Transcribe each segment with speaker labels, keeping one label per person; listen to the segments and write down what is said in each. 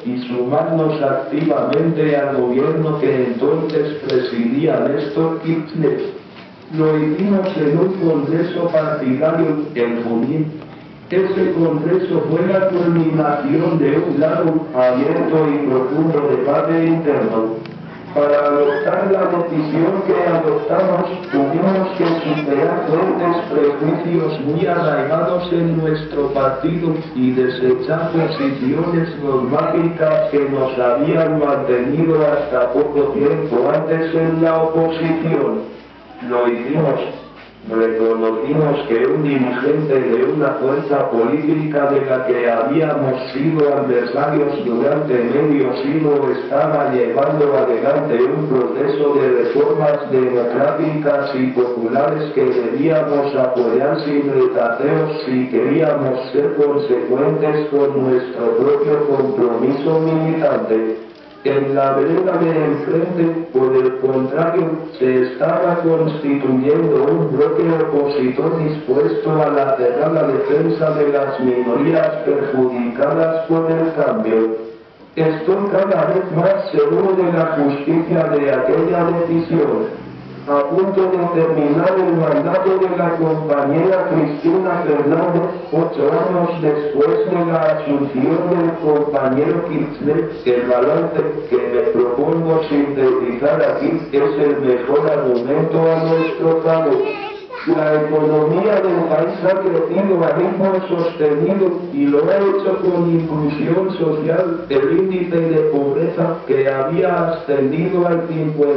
Speaker 1: y sumarnos activamente al gobierno que entonces presidía Néstor Kirchner. Lo hicimos en un congreso partidario en junio. Ese congreso fue la culminación de un largo, abierto y profundo debate interno. Para adoptar la decisión que adoptamos, tuvimos que superar fuertes prejuicios muy arraigados en nuestro partido y desechar posiciones dogmáticas que nos habían mantenido hasta poco tiempo antes en la oposición. Lo hicimos. Reconocimos que un dirigente de una fuerza política de la que habíamos sido adversarios durante medio siglo estaba llevando adelante un proceso de reformas democráticas y populares que debíamos apoyar sin retaceos si queríamos ser consecuentes con nuestro propio compromiso militante. En la vereda de enfrente, por el contrario, se estaba constituyendo un bloque opositor dispuesto a la cerrada defensa de las minorías perjudicadas por el cambio. Estoy cada vez más seguro de la justicia de aquella decisión. A punto de terminar el mandato de la compañera Cristina Fernández, 8 años después de la asunción del compañero Kirchner, el balance que me propongo sintetizar aquí es el mejor argumento a nuestro favor. La economía del país ha crecido a ritmo sostenido y lo ha hecho con inclusión social. El índice de pobreza, que había ascendido al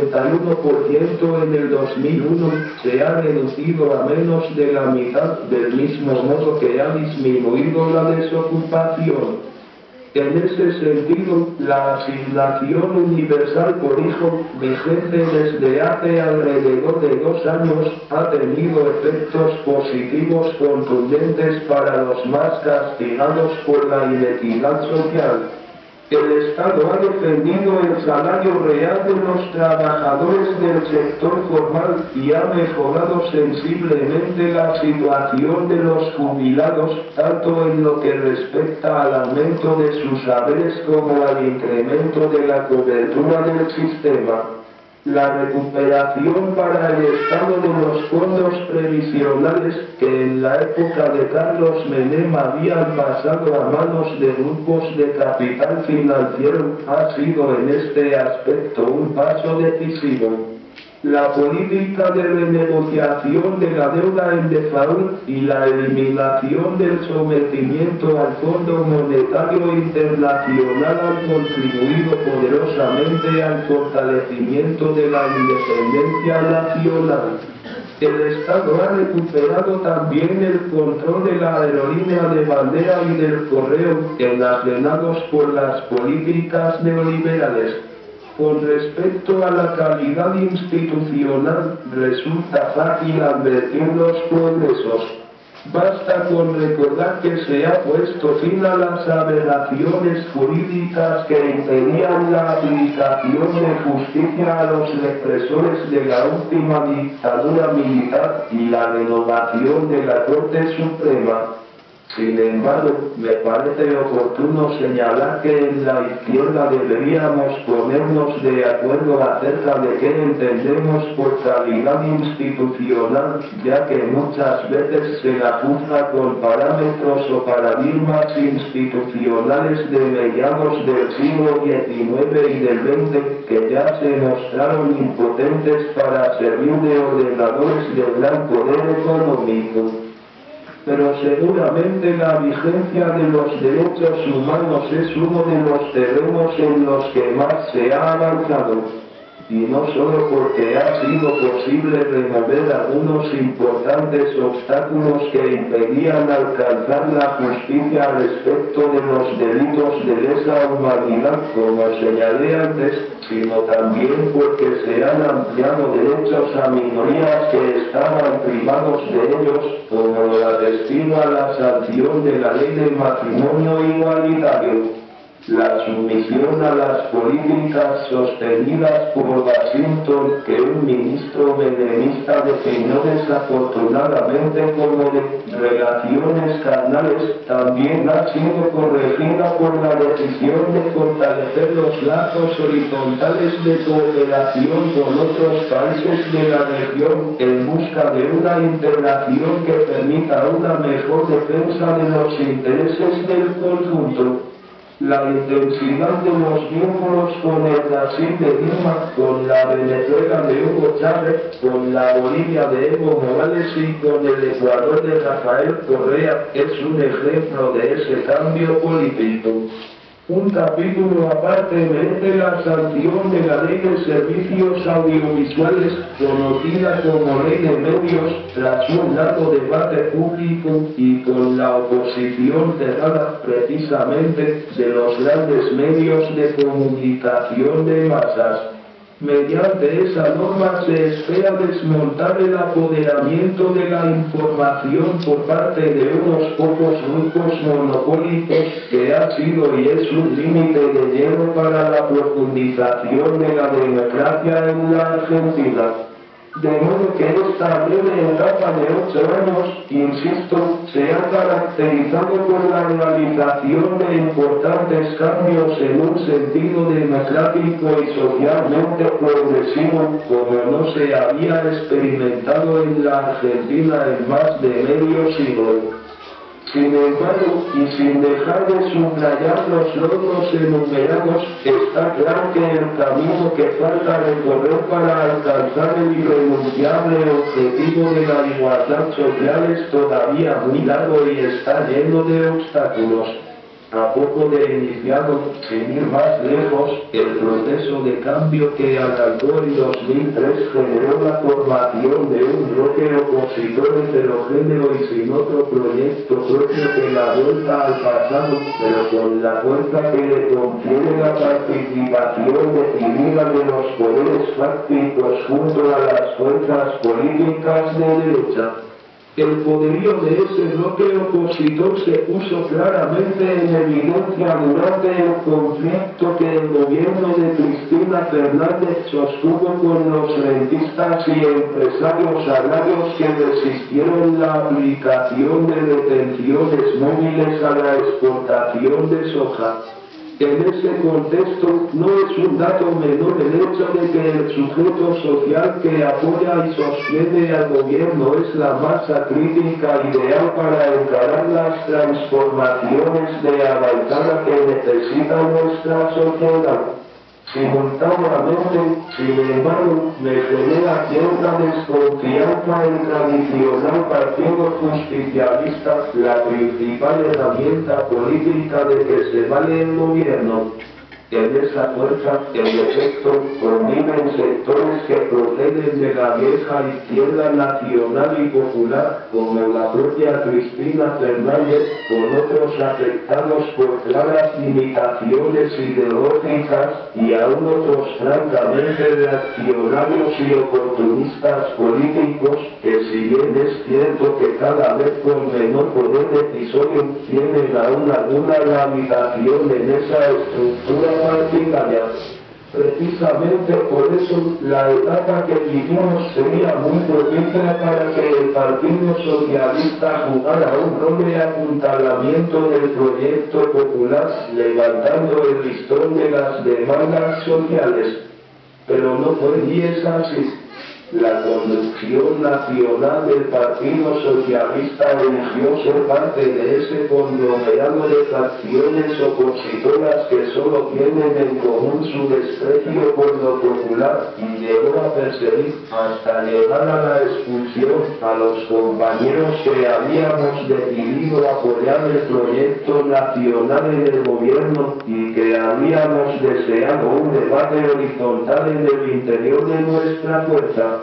Speaker 1: 51% en el 2001, se ha reducido a menos de la mitad, del mismo modo que ha disminuido la desocupación. En ese sentido, la asignación universal por hijo, vigente desde hace alrededor de 2 años, ha tenido efectos positivos contundentes para los más castigados por la inequidad social. El Estado ha defendido el salario real de los trabajadores del sector formal y ha mejorado sensiblemente la situación de los jubilados, tanto en lo que respecta al aumento de sus haberes como al incremento de la cobertura del sistema. La recuperación para el Estado de los fondos previsionales que en la época de Carlos Menem habían pasado a manos de grupos de capital financiero ha sido en este aspecto un paso decisivo. La política de renegociación de la deuda en default y la eliminación del sometimiento al Fondo Monetario Internacional han contribuido poderosamente al fortalecimiento de la independencia nacional. El Estado ha recuperado también el control de la aerolínea de bandera y del correo, enajenados por las políticas neoliberales. Con respecto a la calidad institucional, resulta fácil advertir los progresos. Basta con recordar que se ha puesto fin a las aberraciones jurídicas que impedían la aplicación de justicia a los represores de la última dictadura militar y la renovación de la Corte Suprema. Sin embargo, me parece oportuno señalar que en la izquierda deberíamos ponernos de acuerdo acerca de qué entendemos por calidad institucional, ya que muchas veces se la juzga con parámetros o paradigmas institucionales de mediados del siglo XIX y del XX que ya se mostraron impotentes para servir de ordenadores del gran poder económico. Pero seguramente la vigencia de los derechos humanos es uno de los terrenos en los que más se ha avanzado. Y no solo porque ha sido posible remover algunos importantes obstáculos que impedían alcanzar la justicia respecto de los delitos de lesa humanidad, como señalé antes, sino también porque se han ampliado derechos a minorías que estaban privados de ellos, como la destina a la sanción de la ley del matrimonio igualitario. La sumisión a las políticas sostenidas por Washington, que un ministro menemista definió desafortunadamente como de relaciones carnales, también ha sido corregida por la decisión de fortalecer los lazos horizontales de cooperación con otros países de la región en busca de una integración que permita una mejor defensa de los intereses del conjunto. La intensidad de los vínculos con el Brasil de Dilma, con la Venezuela de Hugo Chávez, con la Bolivia de Evo Morales y con el Ecuador de Rafael Correa es un ejemplo de ese cambio político. Un capítulo aparte merece la sanción de la Ley de Servicios Audiovisuales, conocida como Ley de Medios, tras un largo debate público y con la oposición cerrada precisamente de los grandes medios de comunicación de masas. Mediante esa norma se espera desmontar el apoderamiento de la información por parte de unos pocos grupos monopólicos que ha sido y es un límite de hielo para la profundización de la democracia en la Argentina. De modo que esta breve etapa de 8 años, insisto, se ha caracterizado por la realización de importantes cambios en un sentido democrático y socialmente progresivo, como no se había experimentado en la Argentina en más de medio siglo. Sin embargo, y sin dejar de subrayar los logros enumerados, está claro que el camino que falta recorrer para alcanzar el irrenunciable objetivo de la igualdad social es todavía muy largo y está lleno de obstáculos. A poco de iniciado, sin ir más lejos, el proceso de cambio que arrancó en 2003 generó la formación de un bloque opositor heterogéneo y sin otro proyecto propio que la vuelta al pasado, pero con la fuerza que le confiere la participación decidida de los poderes fácticos junto a las fuerzas políticas de derecha. El poderío de ese bloque opositor se puso claramente en evidencia durante el conflicto que el gobierno de Cristina Fernández sostuvo con los rentistas y empresarios agrarios que resistieron la aplicación de detenciones móviles a la exportación de soja. En ese contexto, no es un dato menor el hecho de que el sujeto social que apoya y sostiene al gobierno es la masa crítica ideal para encarar las transformaciones de avanzada que necesita nuestra sociedad. Simultáneamente, sin embargo, me genera cierta desconfianza el tradicional partido justicialista, la principal herramienta política de que se vale el gobierno. En esa fuerza, en efecto, conviven sectores que proceden de la vieja izquierda nacional y popular, como la propia Cristina Fernández, con otros afectados por claras limitaciones ideológicas y aún otros francamente reaccionarios y oportunistas políticos, que si bien es cierto que cada vez con menor poder decisorio tienen aún alguna ramificación en esa estructura partidaria. Precisamente por eso, la etapa que vivimos sería muy propicia para que el Partido Socialista jugara un rol de apuntalamiento del proyecto popular, levantando el listón de las demandas sociales. Pero no fue ni es así. La conducción nacional del Partido Socialista eligió ser parte de ese conglomerado de facciones opositoras que solo tienen en común su desprecio por lo popular y llegó a perseguir hasta llegar a la expulsión a los compañeros que habíamos decidido apoyar el proyecto nacional en el gobierno y que habíamos deseado un debate horizontal en el interior de nuestra fuerza.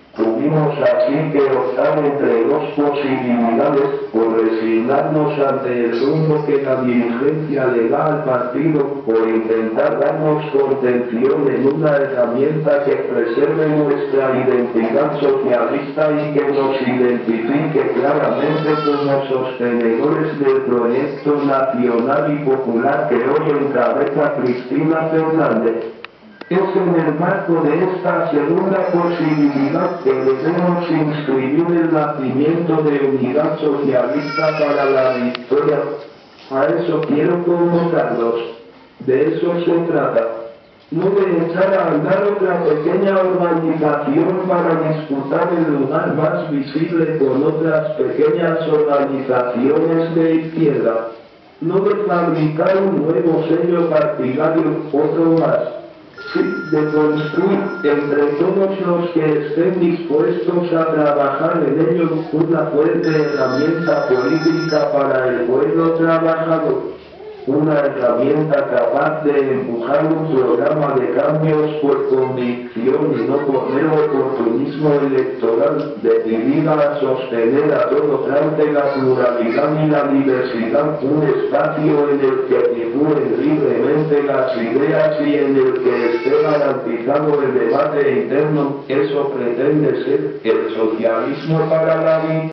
Speaker 1: Tuvimos así que optar entre dos posibilidades, o resignarnos ante el rumbo que la dirigencia le da al partido, o intentar darnos contención en una herramienta que preserve nuestra identidad socialista y que nos identifique claramente como sostenedores del proyecto nacional y popular que hoy encabeza Cristina Fernández. Es en el marco de esta segunda posibilidad que debemos inscribir el nacimiento de Unidad Socialista para la Victoria. A eso quiero convocarlos. De eso se trata. No de echar a andar otra pequeña organización para disputar el lugar más visible con otras pequeñas organizaciones de izquierda. No de fabricar un nuevo sello partidario, otro más. Sí, de construir entre todos los que estén dispuestos a trabajar en ello una fuerte herramienta política para el pueblo trabajador. Una herramienta capaz de empujar un programa de cambios por convicción y no por mero oportunismo electoral, decidida a sostener a todo trance la pluralidad y la diversidad, un espacio en el que circulen libremente las ideas y en el que esté garantizado el debate interno. Eso pretende ser el socialismo para la vida.